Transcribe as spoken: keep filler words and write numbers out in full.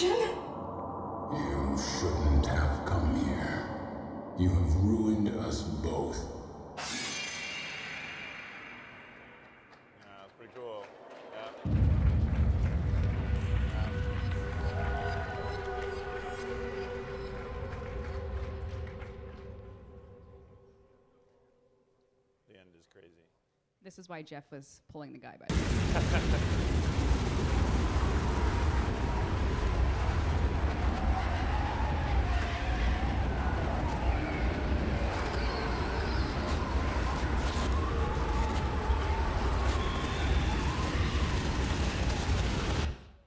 destruction? You shouldn't have come here. You have ruined us both. Yeah, that's pretty cool. Yeah. The end is crazy. This is why Jeff was pulling the guy by the